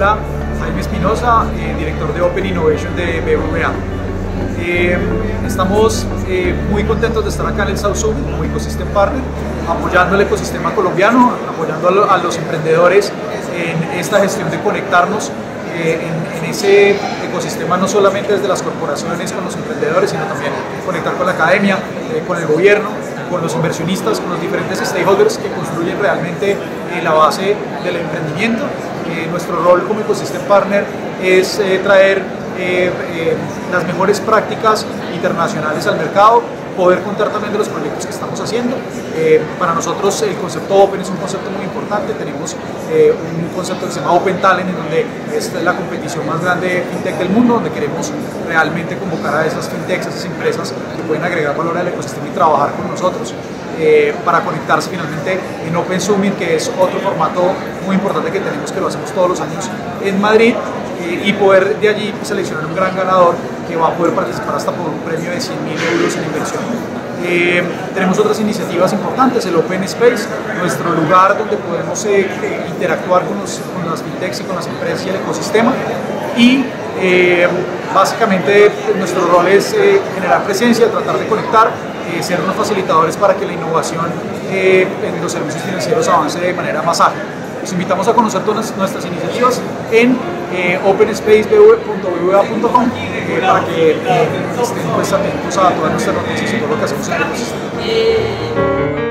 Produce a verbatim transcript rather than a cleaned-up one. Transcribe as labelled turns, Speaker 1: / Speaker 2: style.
Speaker 1: Hola, Jaime Espinosa, eh, director de Open Innovation de B B V A. Eh, estamos eh, muy contentos de estar acá en el South Summit como Ecosystem Partner, apoyando el ecosistema colombiano, apoyando a, lo, a los emprendedores en esta gestión de conectarnos eh, en, en ese ecosistema, no solamente desde las corporaciones con los emprendedores, sino también conectar con la academia, eh, con el gobierno, con los inversionistas, con los diferentes stakeholders que construyen realmente eh, la base del emprendimiento. Eh, nuestro rol como Ecosystem Partner es eh, traer eh, eh, las mejores prácticas internacionales al mercado, poder contar también de los proyectos que estamos haciendo. Eh, para nosotros el concepto Open es un concepto muy importante. Tenemos eh, un concepto que se llama Open Talent, en donde es la competición más grande de fintech del mundo, donde queremos realmente convocar a esas fintechs, a esas empresas que pueden agregar valor al ecosistema y trabajar con nosotros eh, para conectarse finalmente en Open Summit, que es otro formato muy importante que tenemos, que lo hacemos todos los años en Madrid, eh, y poder de allí seleccionar un gran ganador que va a poder participar hasta por un premio de cien mil euros en inversión. Eh, tenemos otras iniciativas importantes, el Open Space, nuestro lugar donde podemos eh, interactuar con, los, con las fintechs y con las empresas y el ecosistema, y eh, básicamente nuestro rol es eh, generar presencia, tratar de conectar, eh, ser unos facilitadores para que la innovación eh, en los servicios financieros avance de manera más ágil. Los invitamos a conocer todas nuestras iniciativas en eh, open space punto b b v a punto com eh, para que eh, estén pues, atentos a todas nuestras noticias y todo lo que hacemos en el ecosistema.